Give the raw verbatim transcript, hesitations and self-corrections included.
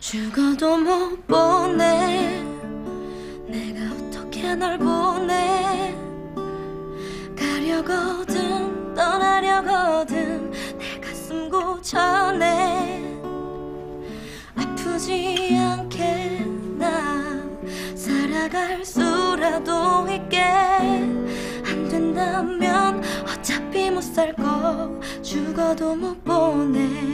죽어도 못 보내. 내가 어떻게 널 보내. 가려거든 떠나려거든 내 가슴 고쳐내. 아프지 않게 나 살아갈 수라도 있게. 안 된다면 어차피 못 살 거 죽어도 못 보내.